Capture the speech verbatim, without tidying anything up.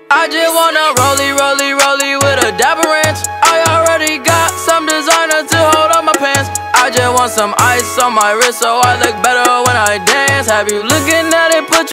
I just wanna rollie, rollie, rollie with a dapper ranch. I already got some designer to hold on my pants. I just want some ice on my wrist so I look better when I dance. Have you looking at it, put